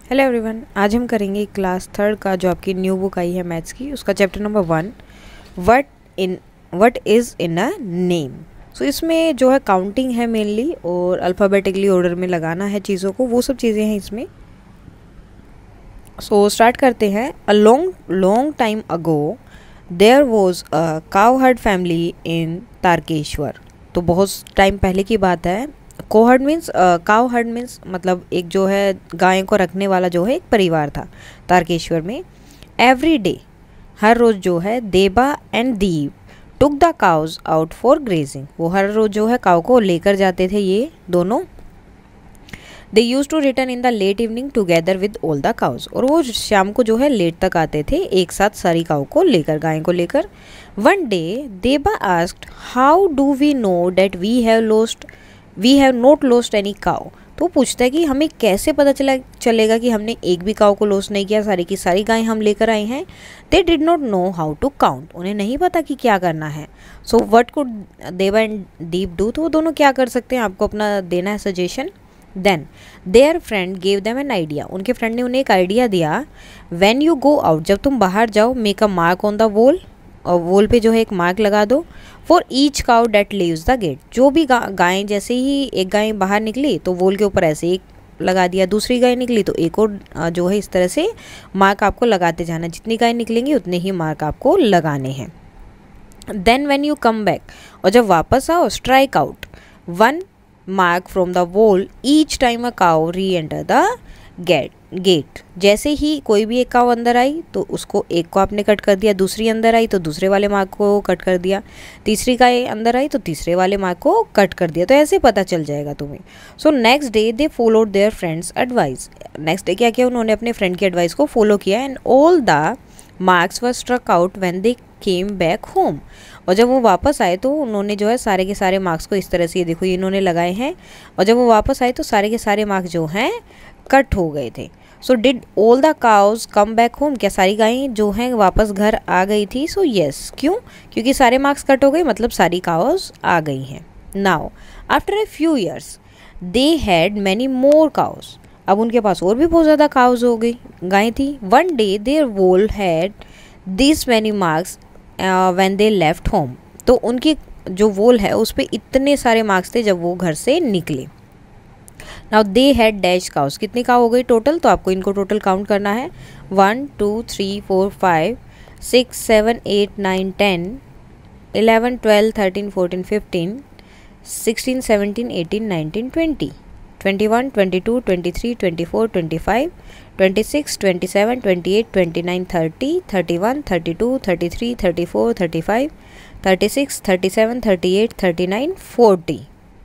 Hello everyone, आज हम करेंगे क्लास थर्ड का जो आपकी न्यू बुक आई है मैथ्स की, उसका chapter number 1 what is in a name. So इसमें जो है काउंटिंग है मेनली और अल्फ़ाबेटिकली ऑर्डर में लगाना है चीज़ों को, वो सब चीज़ें हैं इसमें। सो स्टार्ट करते हैं। A long time ago there was a cowherd family in Tarkeshwar. तो बहुत टाइम पहले की बात है। Cowherd means cow herd means मतलब एक जो है गाय को रखने वाला जो है एक परिवार था तारकेश्वर में। एवरी डे हर रोज़ जो है Deba and Deep took the cows out for grazing. वो हर रोज़ जो है काव को लेकर जाते थे ये दोनों। They used to return in the late evening together with all the cows. और वो शाम को जो है लेट तक आते थे एक साथ सारी काव को लेकर, गाय को लेकर। One day Deba asked how do we know that we have not lost any cow. तो पूछता है कि हमें कैसे पता चलेगा कि हमने एक भी काउ को लॉस नहीं किया, सारी की सारी गायें हम लेकर आए हैं। They did not know how to count. उन्हें नहीं पता कि क्या करना है। So what could Deva and Deep do. तो वो दोनों क्या कर सकते हैं, आपको अपना देना है suggestion. Then their friend gave them an idea. उनके फ्रेंड ने उन्हें एक आइडिया दिया। व्हेन यू गो आउट, जब तुम बाहर जाओ, make a mark on the wall, और वॉल पे जो है एक मार्क लगा दो। For each cow that leaves the gate. जो भी गायें, जैसे ही एक गाय बाहर निकली तो वॉल के ऊपर ऐसे एक लगा दिया, दूसरी गाय निकली तो एक और जो है इस तरह से मार्क आपको लगाते जाना। जितनी गाय निकलेंगी उतने ही मार्क आपको लगाने हैं। Then when you come back, और जब वापस आओ, strike out one mark from the wall each time a cow reenter the gate. जैसे ही कोई भी एक काउ अंदर आई तो उसको एक को आपने कट कर दिया, दूसरी अंदर आई तो दूसरे वाले मार्क को कट कर दिया, तीसरी गाय अंदर आई तो तीसरे वाले मार्क को कट कर दिया। तो ऐसे पता चल जाएगा तुम्हें। So next day they followed their friends advice. Next day क्या किया, उन्होंने अपने फ्रेंड की एडवाइस को फॉलो किया। And all the marks were struck out when they came back home. और जब वो वापस आए तो उन्होंने जो है सारे के सारे मार्क्स को इस तरह से, ये देखो ये इन्होंने लगाए हैं। और जब वो वापस आए तो सारे के सारे मार्क्स जो हैं कट हो गए थे। So did all the cows come back home. क्या सारी गायें जो हैं वापस घर आ गई थी। सो येस, क्यों, क्योंकि सारे मार्क्स कट हो गए, मतलब सारी काउज आ गई हैं। Now after a few years they had many more cows. अब उनके पास और भी बहुत ज़्यादा काउज हो गई, गायें थी। One day their wall had this many marks when they left home. तो उनकी जो वोल है उस पर इतने सारे मार्क्स थे जब वो घर से निकले। Now they had dash cows. कितनी काउ हो गई टोटल, तो आपको इनको टोटल काउंट करना है। 1 2 3 4 5 6 7 8 9 10 11 12 13 14 15 16 17 18 19 20 21 22 23 24 25 26 27 28 29 30 31 32 33 34 35 36 37 38 39 40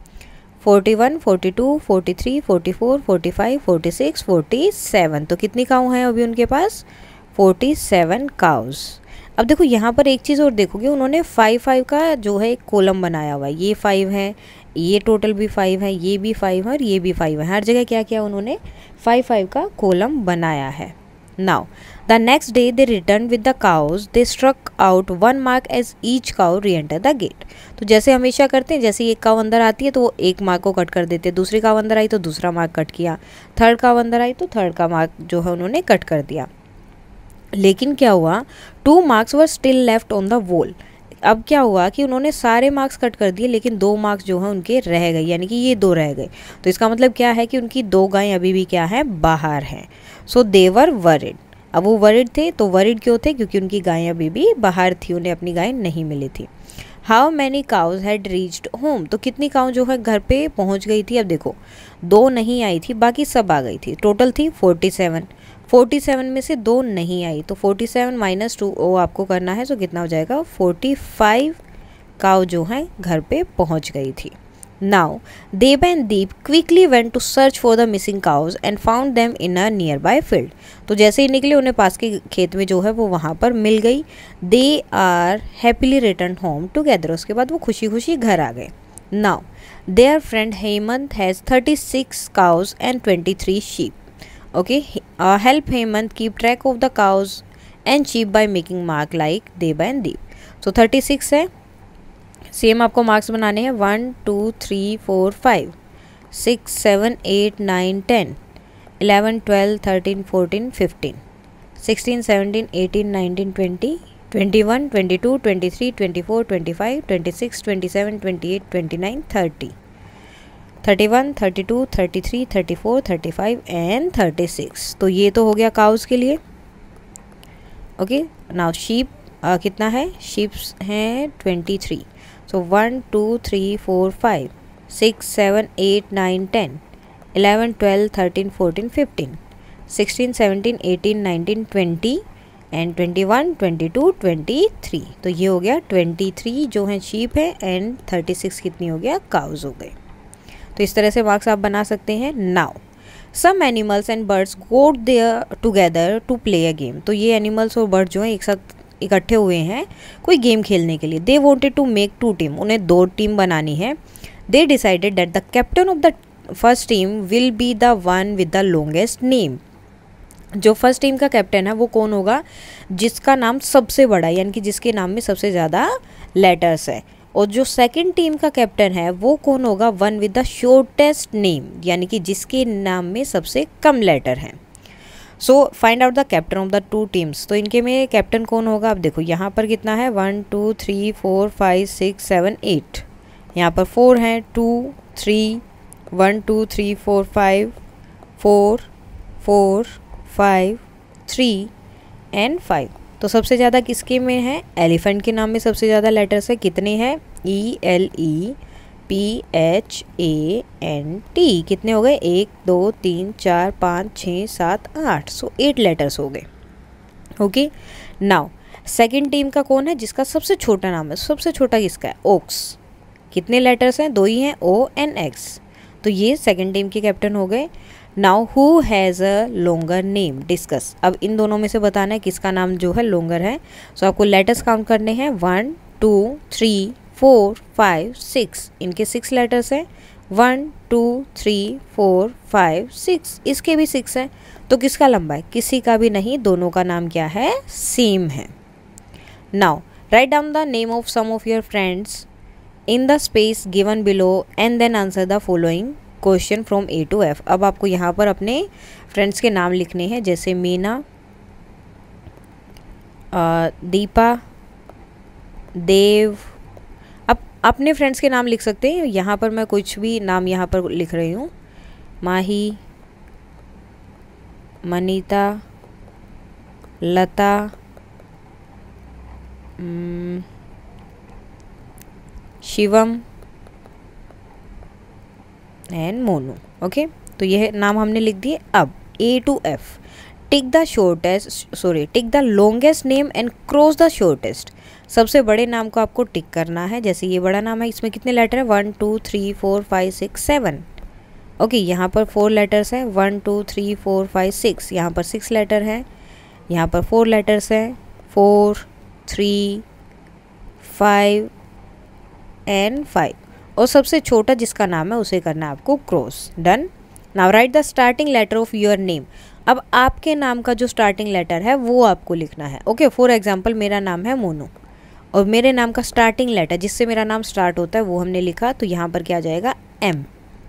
41 42 43 44 45 46 47। तो कितनी काऊ हैं अभी उनके पास, 47 काउज। अब देखो यहाँ पर एक चीज़ और देखोगे, उन्होंने 5 का जो है एक कॉलम बनाया हुआ है। ये 5 है, ये टोटल भी 5 है, ये भी 5 है और ये भी 5 है। हर जगह क्या किया उन्होंने, 5 का कॉलम बनाया है। Now the next day they return with the cows. They struck out one mark as each cow reenter the gate. तो जैसे हमेशा करते हैं, जैसे एक काउ अंदर आती है तो वो एक मार्क को कट कर देते हैं, दूसरी काउ अंदर आई तो दूसरा मार्क कट किया, थर्ड काउ अंदर आई तो थर्ड का मार्क जो है उन्होंने कट कर दिया। लेकिन क्या हुआ, 2 marks were still left on the wall. अब क्या हुआ कि उन्होंने सारे मार्क्स कट कर दिए लेकिन 2 मार्क्स जो हैं उनके रह गए, यानी कि ये 2 रह गए। तो इसका मतलब क्या है कि उनकी 2 गायें अभी भी क्या है, बाहर हैं। So they were worried. अब वो वरिड थे, तो वरिड क्यों थे, क्योंकि उनकी गायें अभी भी बाहर थी, उन्हें अपनी गाय नहीं मिली थी। How many cows had reached home. तो कितनी काउ जो है घर पे पहुंच गई थी। अब देखो 2 नहीं आई थी, बाकी सब आ गई थी। टोटल थी 47। 47 में से 2 नहीं आई, तो 47 माइनस 2 वो आपको करना है। तो कितना हो जाएगा, 45 काउ जो है घर पे पहुंच गई थी। Now Deb and Deep quickly went to search for the missing cows and found them in a nearby field. तो जैसे ही निकले उन्हें पास के खेत में जो है वो वहाँ पर मिल गई। They are happily return home together. उसके बाद वो खुशी खुशी घर आ गए। Now their friend Hemant has 36 cows and 23 sheep. Okay, help Hemant keep track of the cows and sheep by making mark like Deba and Deep. So 36 है, same आपको मार्क्स बनाने हैं 1 2 3 4 5 6 7 8 9 10 11, 12, 13, 14, 15, 16, 17, 18, 19, 20, 21, 22, 23, 24, 25, 26, 27, 28, 29, 30, 31, 32, 33, 34, 35 एंड 36। तो ये तो हो गया काउस के लिए। ओके, नाउ शीप कितना है? शीप्स हैं 23। So 1, 2, 3, 4, 5, 6, 7, 8, 9, 10, 11, 12, 13, 14, 15, 16, 17, 18, 19, 20 and 21, 22, 23। तो ये हो गया 23 जो है शीप है एंड 36 कितनी हो गया? काउज हो गए। तो इस तरह से मार्क्स आप बना सकते हैं। Now some animals and birds go there together to play a game. तो ये एनिमल्स और बर्ड जो हैं एक साथ इकट्ठे हुए हैं कोई गेम खेलने के लिए। They wanted to make 2 team, उन्हें 2 टीम बनानी है। They decided that the captain of the first team will be the one with the longest name. जो फर्स्ट टीम का कैप्टन है वो कौन होगा? जिसका नाम सबसे बड़ा है, यानी कि जिसके नाम में सबसे ज़्यादा लेटर्स है। और जो सेकंड टीम का कैप्टन है वो कौन होगा? One with the shortest name, यानी कि जिसके नाम में सबसे कम लेटर हैं। So find out the captain of the 2 teams. तो इनके में कैप्टन कौन होगा? अब देखो यहाँ पर कितना है? 1, 2, 3, 4, 5, 6, 7, 8। यहाँ पर 4 हैं, 2, 3, 1, 2, 3, 4, 5, 4, 4, 5, 3 एंड 5। तो सबसे ज़्यादा किसके में है? एलिफेंट के नाम में सबसे ज़्यादा लेटर्स है। कितने हैं? ELEPHANT। कितने हो गए? 1, 2, 3, 4, 5, 6, 7, 8। सो 8 लेटर्स हो गए। ओके, नाउ सेकंड टीम का कौन है? जिसका सबसे छोटा नाम है। सबसे छोटा किसका है? ओक्स। कितने लेटर्स हैं? 2 ही हैं, ONX। तो ये सेकंड टीम के कैप्टन हो गए। Now who has a longer name? Discuss. अब इन दोनों में से बताना है किसका नाम जो है लॉन्गर है। सो आपको लेटर्स काउंट करने हैं। 1, 2, 3, 4, 5, 6। इनके 6 लेटर्स हैं। 1, 2, 3, 4, 5, 6। इसके भी 6 हैं। तो किसका लंबा है? किसी का भी नहीं, दोनों का नाम क्या है? सेम है। Now write down the name of some of your friends in the space given below and then answer the following question from A to F। अब आपको यहाँ पर अपने फ्रेंड्स के नाम लिखने हैं, जैसे मीना, दीपा, देव। अब अपने फ्रेंड्स के नाम लिख सकते हैं। यहाँ पर मैं कुछ भी नाम यहाँ पर लिख रही हूँ। माही, मनीता, लता, शिवम एंड मोनू। ओके, तो यह नाम हमने लिख दिए। अब A to F, tick the longest name and cross the shortest. सबसे बड़े नाम को आपको टिक करना है। जैसे ये बड़ा नाम है, इसमें कितने लेटर है? 1, 2, 3, 4, 5, 6, 7। ओके, यहाँ पर 4 लेटर्स हैं। 1, 2, 3, 4, 5, 6। यहाँ पर 6 लेटर है। यहाँ पर 4 लेटर्स हैं। 4, 3, 5 एंड 5। और सबसे छोटा जिसका नाम है उसे करना है आपको cross. Done. Now write the starting letter of your name. अब आपके नाम का जो स्टार्टिंग लेटर है वो आपको लिखना है। ओके, फॉर एग्जांपल मेरा नाम है मोनू और मेरे नाम का स्टार्टिंग लेटर जिससे मेरा नाम स्टार्ट होता है वो हमने लिखा। तो यहाँ पर क्या आ जाएगा? M।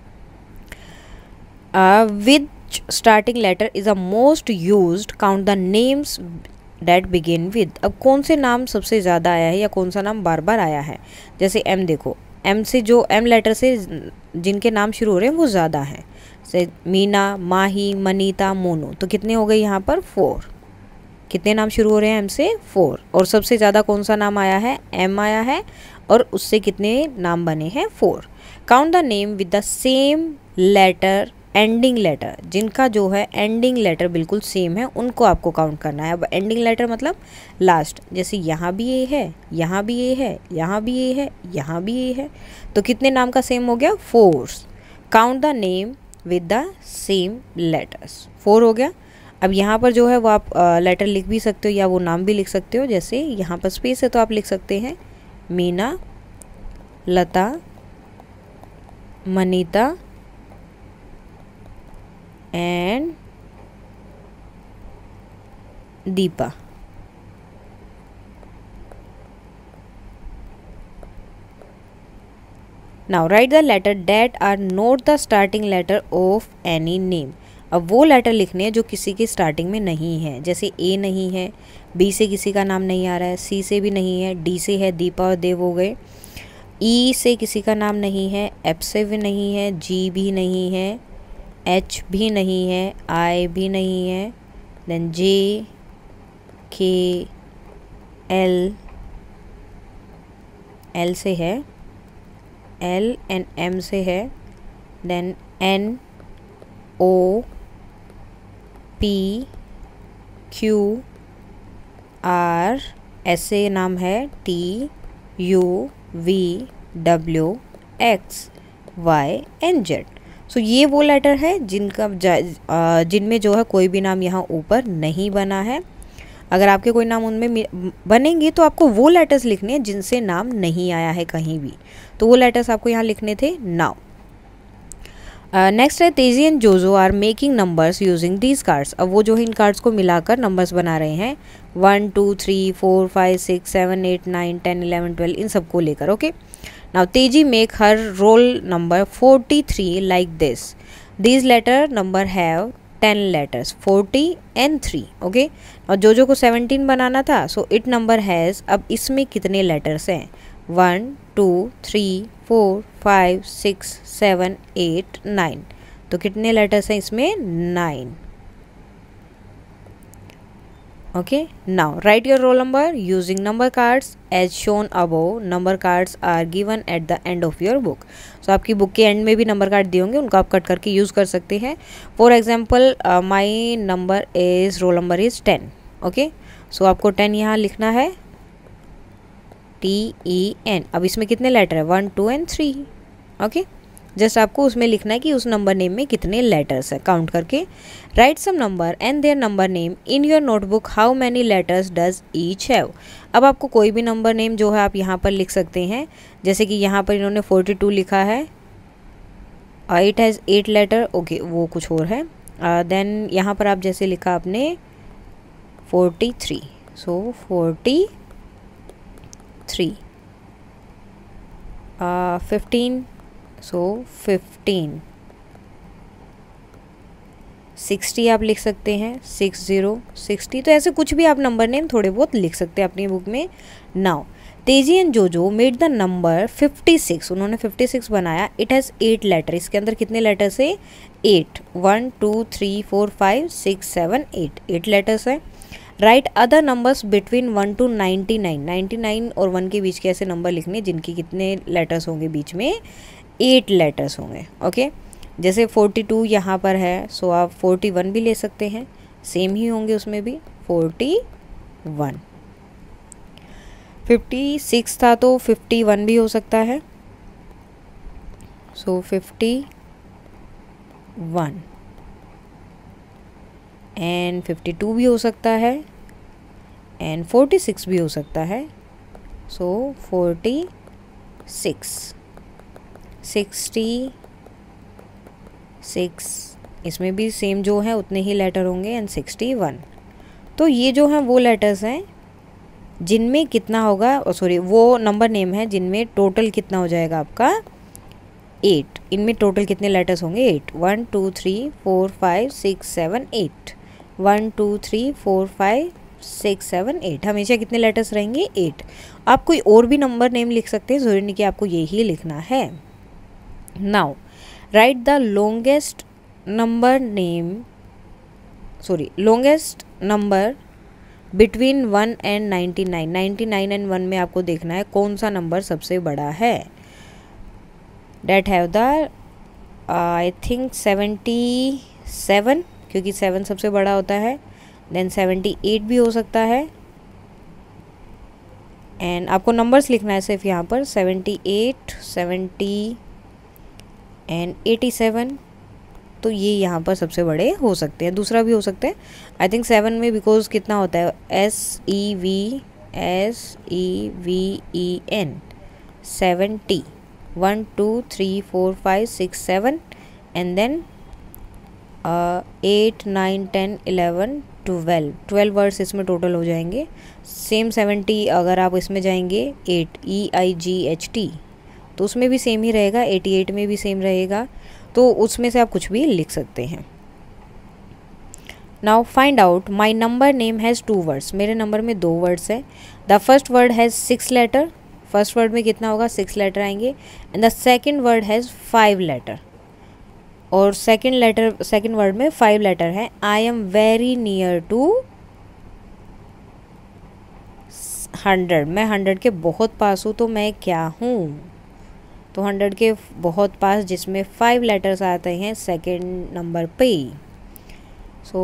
Which starting letter is a most used? Count the names that begin with. अब कौन से नाम सबसे ज़्यादा आया है या कौन सा नाम बार बार आया है? जैसे M देखो, M से जो M लेटर से जिनके नाम शुरू हो रहे हैं वो ज़्यादा हैं। से मीना, माही, मनीता, मोनू। तो कितने हो गए यहाँ पर? 4। कितने नाम शुरू हो रहे हैं M से? 4। और सबसे ज़्यादा कौन सा नाम आया है? M आया है। और उससे कितने नाम बने हैं? 4। Count the name with the same letter ending letter. जिनका जो है एंडिंग लेटर बिल्कुल सेम है उनको आपको काउंट करना है। अब एंडिंग लेटर मतलब लास्ट। जैसे यहाँ भी A है, यहाँ भी A है, यहाँ भी A है, यहाँ भी A है। तो कितने नाम का सेम हो गया? 4। Count the name with the same letters. 4 हो गया। अब यहाँ पर जो है वो आप लेटर लिख भी सकते हो या वो नाम भी लिख सकते हो। जैसे यहाँ पर स्पेस है तो आप लिख सकते हैं Meena, Lata, Manita and Deepa. Now write the letter that are not the starting letter of any name. अब वो लेटर लिखने हैं जो किसी के स्टार्टिंग में नहीं है, जैसे ए नहीं है, बी से किसी का नाम नहीं आ रहा है, सी से भी नहीं है, डी से है दीपा और देव हो गए, ई से किसी का नाम नहीं है, एफ से भी नहीं है, जी भी नहीं है, एच भी नहीं है, आई भी नहीं है, देन जे, के, एल, एल से है, एल एंड एम से है, then N, O, P, Q, R, S से नाम है, T, U, V, W, X, Y and Z. So ये वो लेटर है जिनमें जो है कोई भी नाम यहाँ ऊपर नहीं बना है। अगर आपके कोई नाम उनमें बनेंगे तो आपको वो लेटर्स लिखने हैं जिनसे नाम नहीं आया है कहीं भी, तो वो लेटर्स आपको यहाँ लिखने थे। नाउ नेक्स्ट है Teji and Jojo are making numbers using these cards. अब वो जो है इन कार्ड्स को मिलाकर नंबर्स बना रहे हैं 1 2 3 4 5 6 7 8 9 10 11 12 इन सबको लेकर। Okay, now Teji make her roll number 43 like this. These letter number have 10 letters 40 and 3। Okay, और जोजो को 17 बनाना था, सो इट नंबर हैज़, अब इसमें कितने लेटर्स हैं 1 2 3 4 5 6 7 8 9, तो कितने लेटर्स हैं इसमें 9। Okay, now write your roll number using number cards as shown above. Number cards are given at the end of your book. So आपकी बुक के एंड में भी नंबर कार्ड दिए होंगे, उनको आप कट करके यूज़ कर सकते हैं। For example my number is, roll number is 10। Okay, so आपको 10 यहाँ लिखना है, TEN। अब इसमें कितने लेटर है 1 2 and 3। ओके, जस्ट आपको उसमें लिखना है कि उस नंबर नेम में कितने लेटर्स है, काउंट करके। Write some number and their number name in your notebook, how many letters does each have. अब आपको कोई भी नंबर नेम जो है आप यहाँ पर लिख सकते हैं, जैसे कि यहाँ पर इन्होंने 42 लिखा है, इट हैज़ 8 लेटर। ओके, वो कुछ और है। देन यहाँ पर आप जैसे लिखा आपने 43, सो 43, 15, सो 15, 60 आप लिख सकते हैं, 60 60। तो ऐसे कुछ भी आप नंबर नेम थोड़े बहुत लिख सकते हैं अपनी बुक में। नाउ तेजी एंड जोजो मेड द नंबर 56। उन्होंने 56 बनाया। It has 8 letter. इसके अंदर कितने लेटर्स है 8, 1 2 3 4 5 6 7 8, 8 लेटर्स हैं। Write other numbers between 1 to 99। 99 और 1 के बीच के ऐसे नंबर लिखने जिनकी कितने लेटर्स होंगे बीच में 8 लेटर्स होंगे। ओके, जैसे 42 यहाँ पर है, सो आप 41 भी ले सकते हैं, सेम ही होंगे उसमें भी 41। 56 था तो 51 भी हो सकता है, सो 51 एंड 52 भी हो सकता है एंड 46 भी हो सकता है, सो 46, 66, इसमें भी सेम जो है उतने ही लेटर होंगे एंड 61। तो ये जो हैं वो लेटर्स हैं जिनमें कितना होगा, सॉरी वो नंबर नेम है जिनमें टोटल कितना हो जाएगा आपका 8। इनमें टोटल कितने लेटर्स होंगे 8, 1 2 3 4 5 6 7 8, 1 2 3 4 5 6 7 8, हमेशा कितने लेटर्स रहेंगे 8। आप कोई और भी नंबर नेम लिख सकते हैं, ज़रूरी नहीं कि आपको यही लिखना है। Now write the longest number between 1 and 99। 99 and 1 में आपको देखना है कौन सा नंबर सबसे बड़ा है। That have the I think 77, क्योंकि 7 सबसे बड़ा होता है। देन 78 भी हो सकता है। एंड आपको नंबर्स लिखना है सिर्फ यहाँ पर 78, 70 एंड 87। तो ये यहाँ पर सबसे बड़े हो सकते हैं, दूसरा भी हो सकता है। आई थिंक 7 में बिकॉज कितना होता है SEVEN 70, 1 2 3 4 5 6 7 एंड देन 8 9 10 11 12 वर्ड्स इसमें टोटल हो जाएंगे। सेम 70 अगर आप इसमें जाएंगे 8 EIGHT तो उसमें भी सेम ही रहेगा, 88 में भी सेम रहेगा, तो उसमें से आप कुछ भी लिख सकते हैं। Now find out my number name has 2 words, मेरे नंबर में 2 वर्ड्स है। The first word has 6 letter, first word में कितना होगा 6 लेटर आएंगे, and the second word has 5 letter, और सेकेंड वर्ड में 5 लेटर है। I am very near to 100, मैं 100 के बहुत पास हूँ, तो मैं क्या हूँ, तो 100 के बहुत पास, जिसमें 5 लेटर्स आते हैं सेकेंड नंबर पे। सो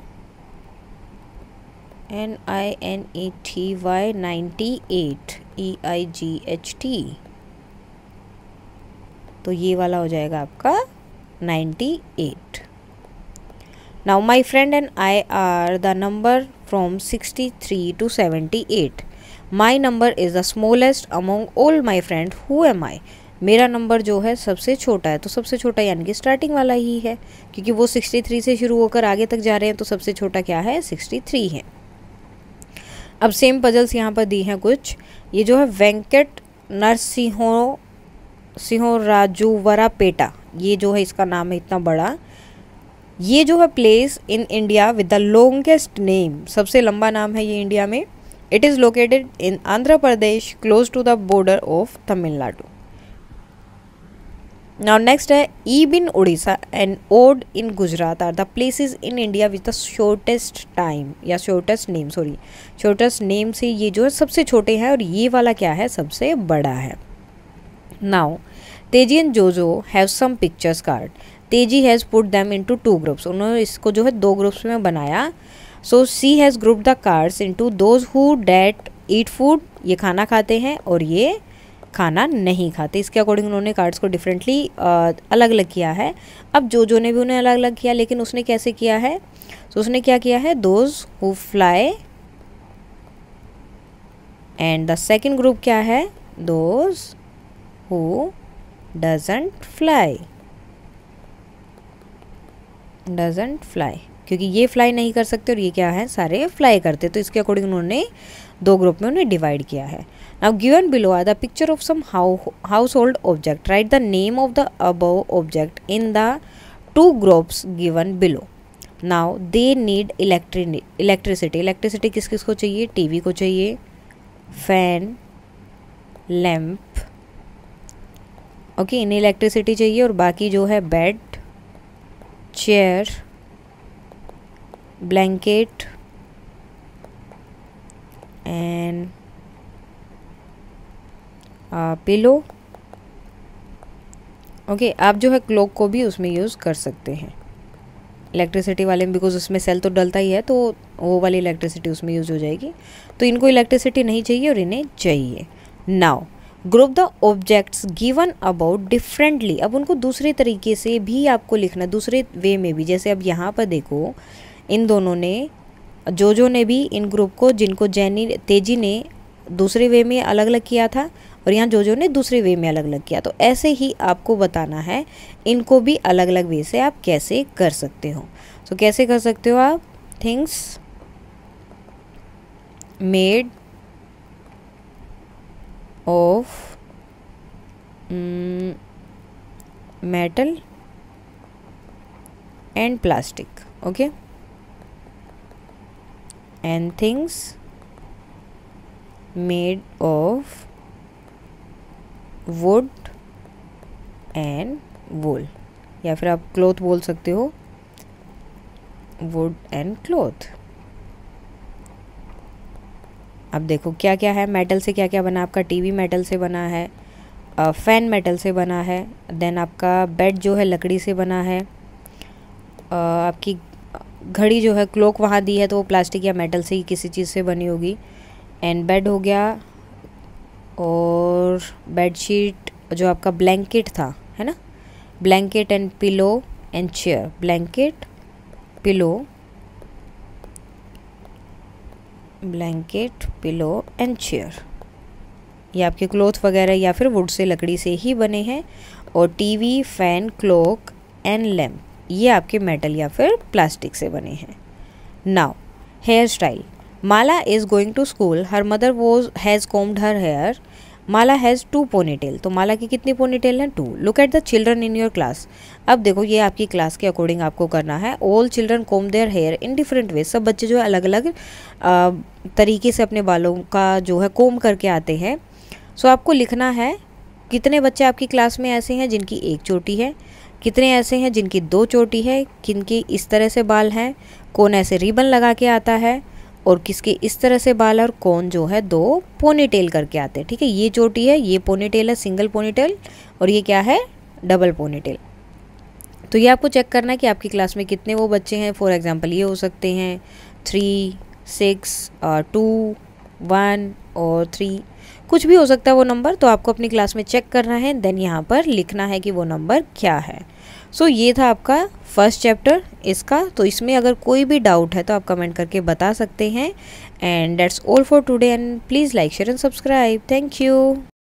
NINETY 98 EIGHT, तो ये वाला हो जाएगा आपका 98। Now my friend and I are the number from 63 to 78। My number is the smallest among all my friend, who am I, मेरा नंबर जो है सबसे छोटा है, तो सबसे छोटा यानी कि स्टार्टिंग वाला ही है, क्योंकि वो 63 से शुरू होकर आगे तक जा रहे हैं, तो सबसे छोटा क्या है 63 है। अब सेम पजल्स यहाँ पर दी हैं कुछ। ये जो है वेंकट नरसिंहो राजूवरापेटा, ये जो है इसका नाम है इतना बड़ा। ये जो है place in India with the longest name, सबसे लंबा नाम है ये इंडिया में। It is located in Andhra Pradesh close to the border of Tamil Nadu. Now next है Ib in Orissa and Od in Gujarat are the places in India with the shortest time या shortest name, shortest name से ये जो है सबसे छोटे हैं, और ये वाला क्या है सबसे बड़ा है। Now Teji and Jojo have some pictures card, Teji has put them into 2 groups, उन्होंने इसको जो है 2 ग्रुप्स में बनाया। So she has group the cards into those who that eat food, ये खाना खाते हैं और ये खाना नहीं खाते, इसके अकॉर्डिंग उन्होंने कार्ड्स को डिफरेंटली अलग अलग किया है। अब जो ने भी उन्हें अलग अलग किया, लेकिन उसने कैसे किया है, तो उसने क्या किया है those who fly, and the second group क्या है दोज हु डजंट फ्लाई, क्योंकि ये फ्लाई नहीं कर सकते और ये क्या है सारे फ्लाई करते, तो इसके अकॉर्डिंग उन्होंने 2 ग्रुप में उन्हें डिवाइड किया है। Now given below are the picture of some household object, right the name of the above object in the 2 groups given below. Now they need electricity किस किस को चाहिए, टीवी को चाहिए, फैन, लैम्प, ओके इन्हें electricity चाहिए, और बाकी जो है bed, chair, blanket and pillow, okay. आप जो है क्लॉक को भी उसमें यूज़ कर सकते हैं इलेक्ट्रिसिटी वाले में, बिकॉज उसमें सेल तो डलता ही है, तो वो वाली इलेक्ट्रिसिटी उसमें यूज़ हो जाएगी। तो इनको इलेक्ट्रिसिटी नहीं चाहिए और इन्हें चाहिए। Now group the objects given about differently, अब उनको दूसरे तरीके से भी आपको लिखना, दूसरे वे में भी। जैसे अब यहाँ पर देखो इन दोनों ने, जो ने भी इन ग्रुप को, जिनको तेजी ने दूसरे वे में अलग अलग किया था, और यहाँ जो ने दूसरे वे में अलग अलग किया, तो ऐसे ही आपको बताना है इनको भी अलग अलग वे से आप कैसे कर सकते हो। सो कैसे कर सकते हो आप, things made of metal and plastic, okay, and things made of wood and wool, या फिर आप क्लॉथ बोल सकते हो, वुड एंड क्लॉथ। अब देखो क्या क्या है, मेटल से क्या क्या बना, आपका टीवी मेटल से बना है, फ़ैन मेटल से बना है, देन आपका बेड जो है लकड़ी से बना है, आपकी घड़ी जो है क्लॉक वहाँ दी है तो वो प्लास्टिक या मेटल से ही किसी चीज़ से बनी होगी, एंड बेड हो गया, और बेडशीट जो आपका ब्लैंकेट था, है ना, blanket and pillow and chair, blanket, pillow, blanket, pillow and chair, ये आपके क्लॉथ वगैरह या फिर वुड से, लकड़ी से ही बने हैं। और TV, fan, clock and lamp, ये आपके मेटल या फिर प्लास्टिक से बने हैं। Now hairstyle, Mala is going to school, her mother has combed her hair, Mala has 2 ponytail, तो माला की कितनी पोनीटेल हैं? 2। Look at the children in your class. अब देखो ये आपकी क्लास के अकॉर्डिंग आपको करना है। All children comb their hair in different way, सब बच्चे जो है अलग अलग तरीके से अपने बालों का जो है कोम करके आते हैं। सो आपको लिखना है कितने बच्चे आपकी क्लास में ऐसे हैं जिनकी एक चोटी है, कितने ऐसे हैं जिनकी 2 चोटी है, किनकी इस तरह से बाल हैं, कौन ऐसे रिबन लगा के आता है और किसके इस तरह से बाल, और कौन जो है 2 पोनीटेल करके आते हैं। ठीक है, ये चोटी है, ये पोनीटेल है सिंगल पोनीटेल, और ये क्या है? Double ponytail. तो ये आपको चेक करना है कि आपकी क्लास में कितने वो बच्चे हैं। फॉर एग्जांपल ये हो सकते हैं 3, 6, 2, 1 और 3, कुछ भी हो सकता है वो नंबर। तो आपको अपनी क्लास में चेक करना है, देन यहाँ पर लिखना है कि वो नंबर क्या है। सो ये था आपका फर्स्ट चैप्टर इसका। तो इसमें अगर कोई भी डाउट है तो आप कमेंट करके बता सकते हैं। And that's all for today, and please like share and subscribe. Thank you.